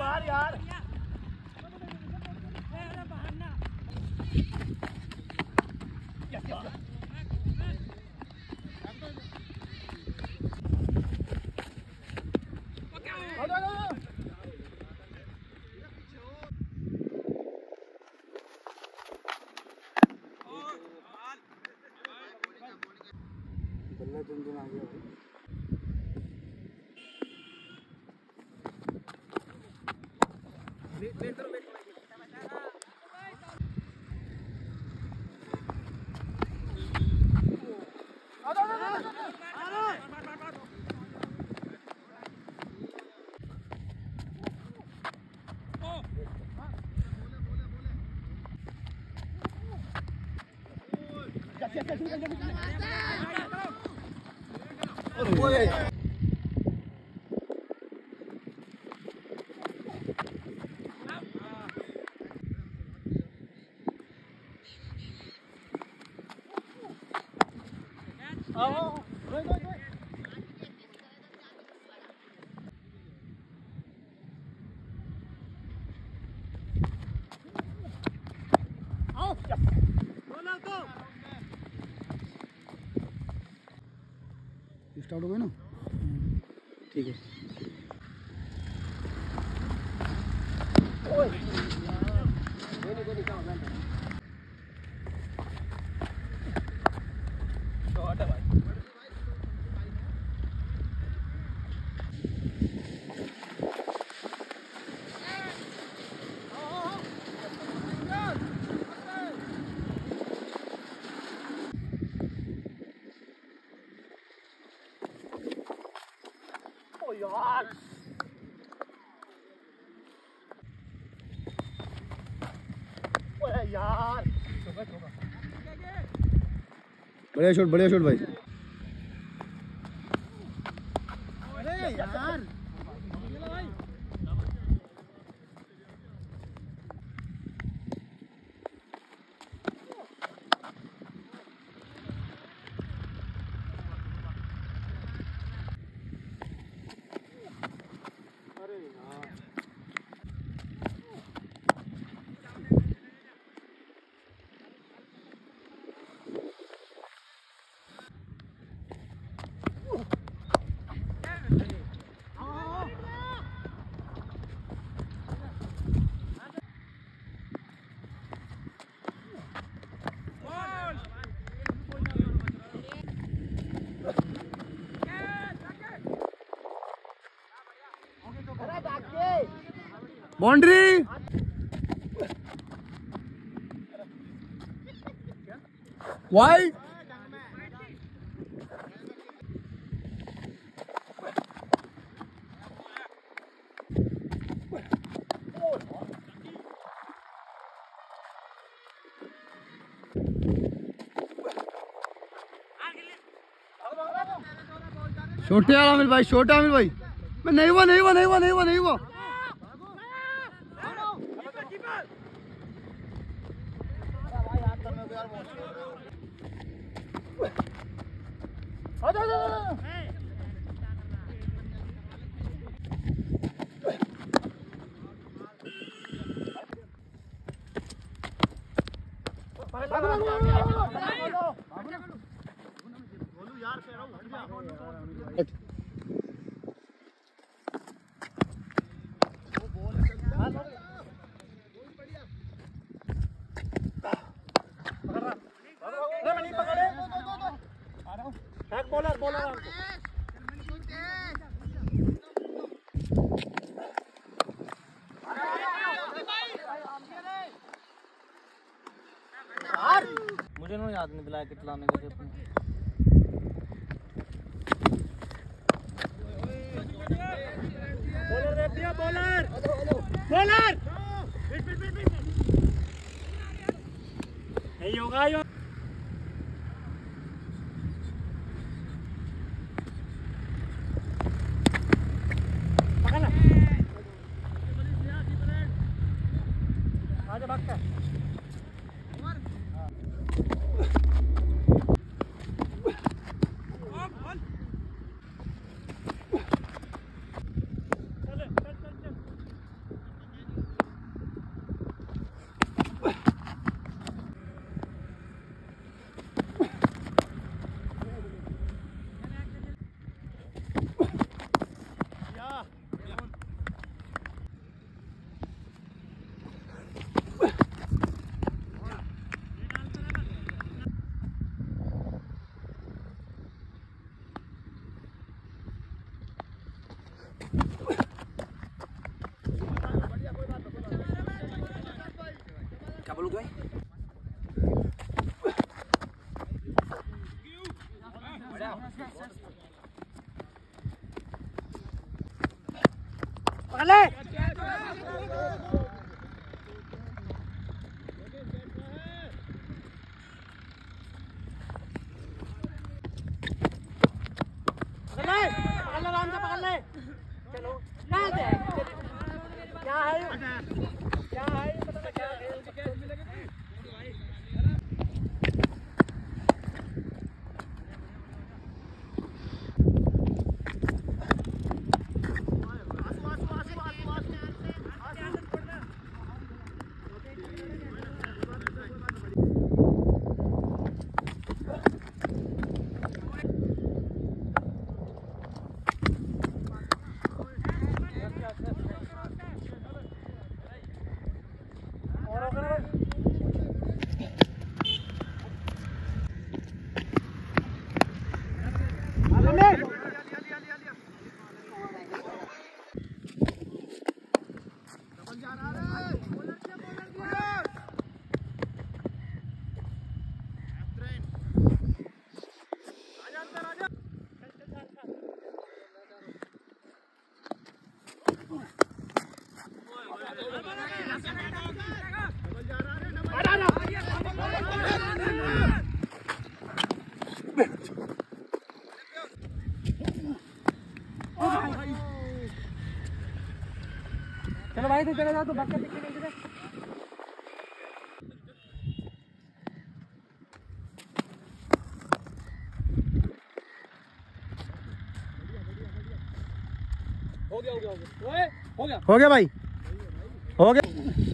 बाहर यार। बल्ला दिन आ गया भाई। स्टार्ट हो गया ना, ठीक है। यार यार बढ़िया शॉट भाई। अरे यार बाउंड्री वाइड। छोटे आमिर भाई, छोटे आमिर भाई। मैं नहीं हुआ। बॉलर मुझे ना याद नहीं दिलाया कितना लाने के अपने। बॉलर दे दिया, बॉलर नहीं होगा यो। पकड़ आजा भाग के क्या बोलूं भाई? पकड़ ले। आराम से पकड़ ले। चलो क्या है क्या है पता क्या है। चलो भाई, तो चले जाओ, तो बक्का पीछे नहीं दे। हो गया भाई, हो गया।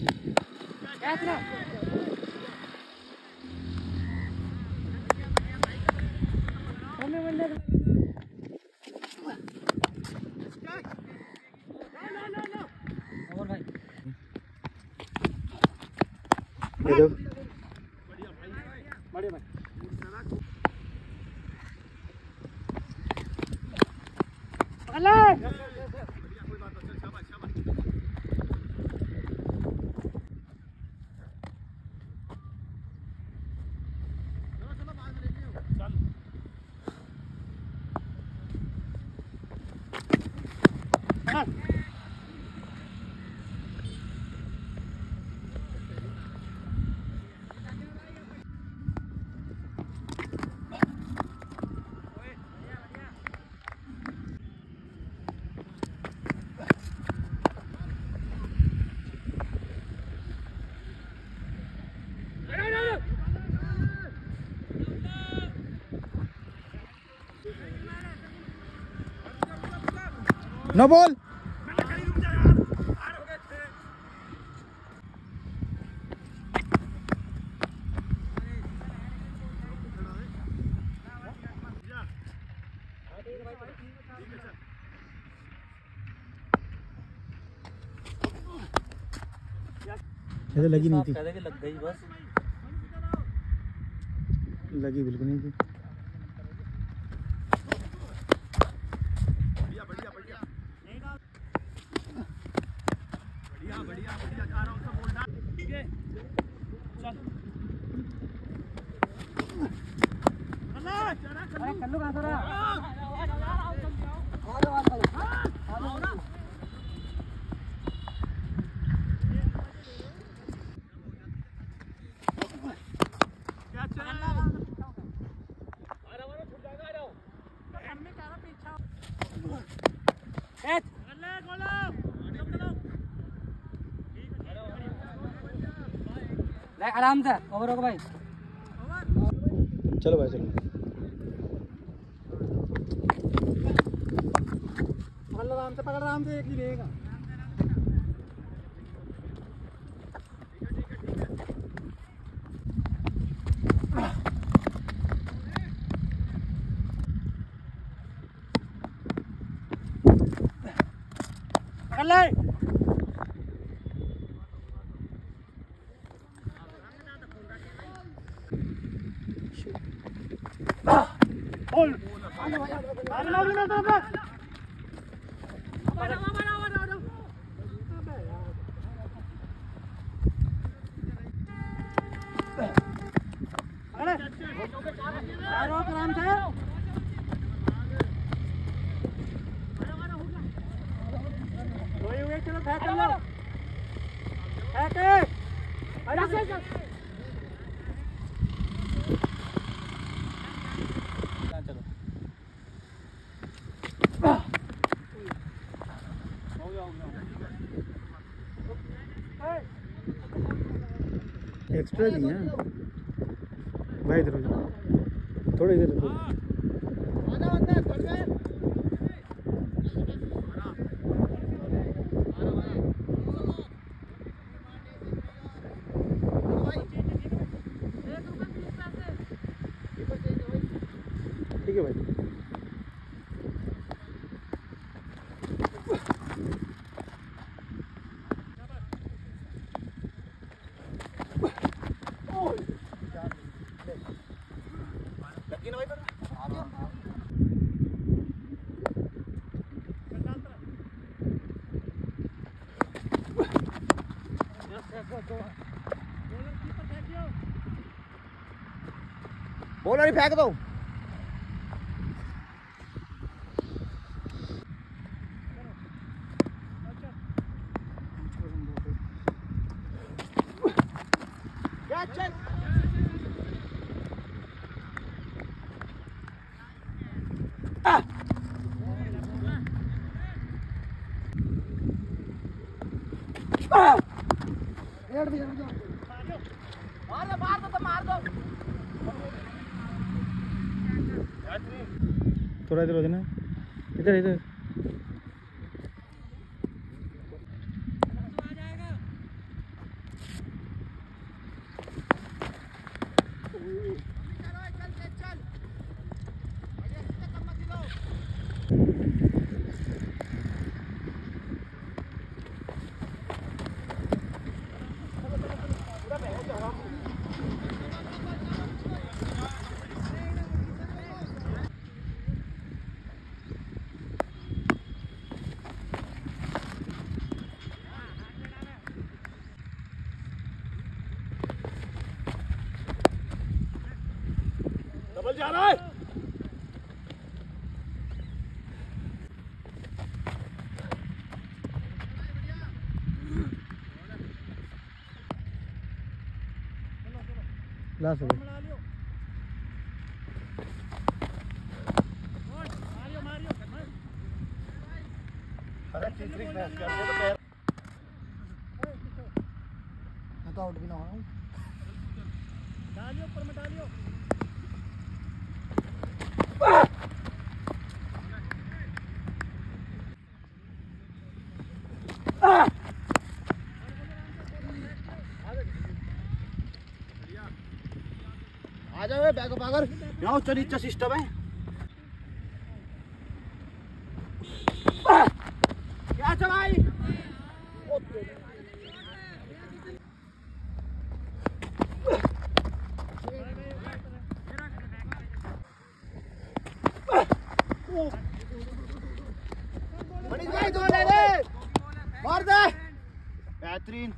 बढ़िया भाई। No ball. ऐसे लगी नहीं थी, लग गई बस, लगी बिल्कुल नहीं थी। कल्लू कहाँ से रहा? आराम से ओवर होगा भाई। चलो भाई चलो। पकड़ आराम से एक ही रहेगा। पकड़ ले। बोल। आराम से चलो फेंक लो फेंक एक्स्ट्रा नहीं है भाई, इधर थोड़ा इधर ठीक है भाई। बॉलर ही फेंक दो। थोड़ा इधर हो जाना, इधर इधर। डबल जा रहा है। लास्ट तो आउट भी ना हो। डालियो ऊपर में डालियो। आ जाओ बैग पागर यहाँ उच्च नीचा सिस्टम है। क्या चलाई दो ले ले मार दे बेहतरीन।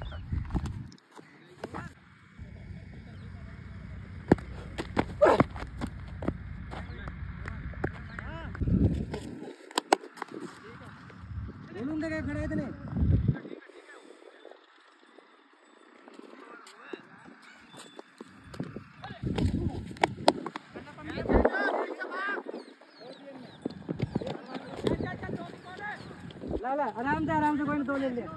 खड़े इतने ला आराम से कोई तो ले ले।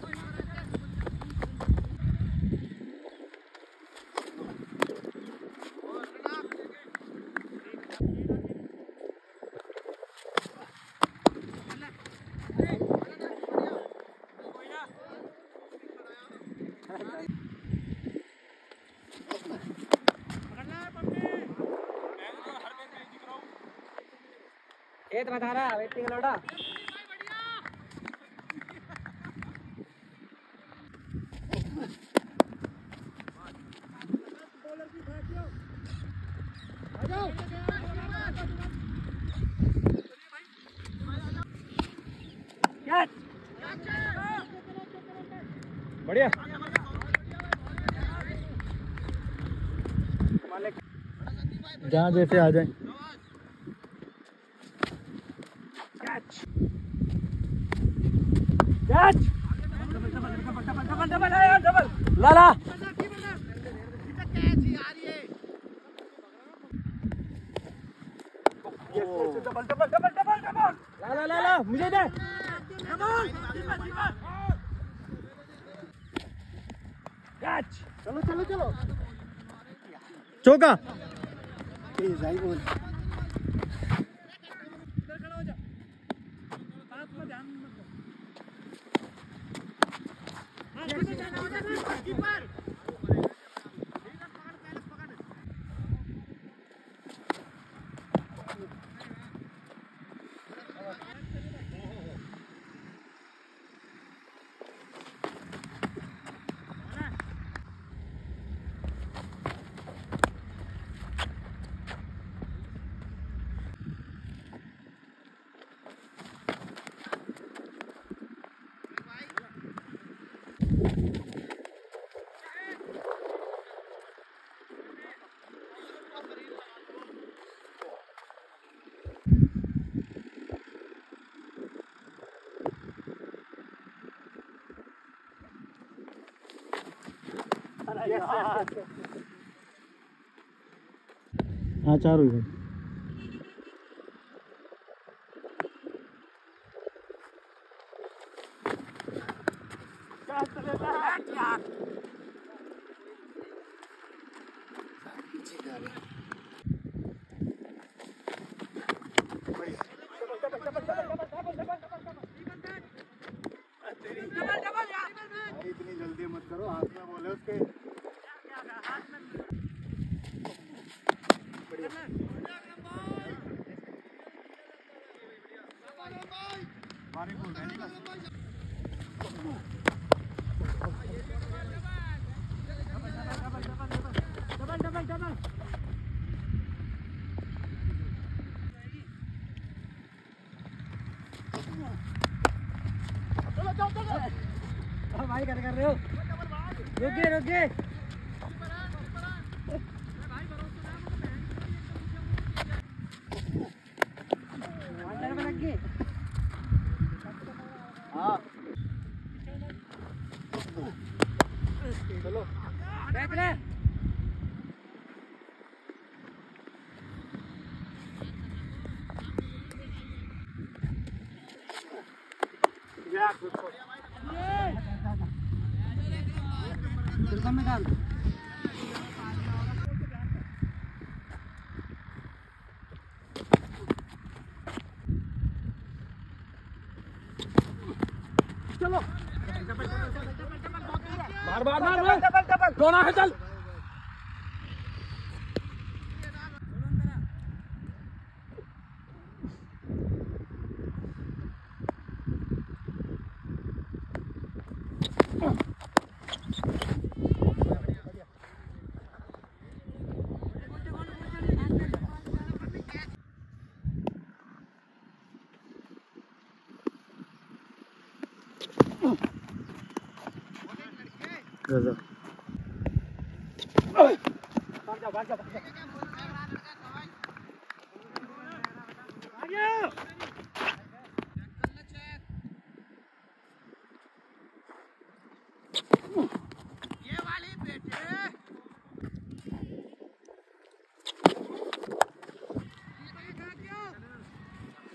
खेत बता रहा वेटिंग लोड़ा बढ़िया। जहाँ जैसे आ जाए। लाला ला मुझे दे। चलो चलो चलो। चौका। हाँ 4 हुई भाई। इतनी जल्दी मत करो, हाथ में बोले उसके। भाई कर रहे हो? रुकिए रुकिए। हाँ चलो बैठ ले। में डाल चलो मार मार मार मार कौन है चल गजब।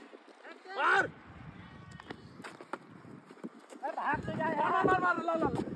मार मार मार